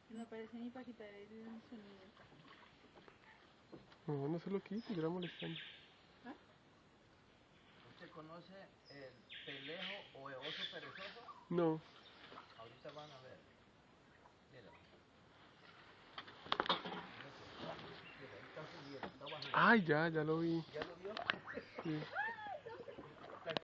No aparece ni para quitar el sonido. No, no se lo quite, ya era molestando. ¿Ah? ¿Usted conoce el pelejo o el oso perezoso? No. Ahorita van a ver. Mira. Mira, ahí está subiendo, está bajando. Ay, ya lo vi. ¿Ya lo vio? Sí.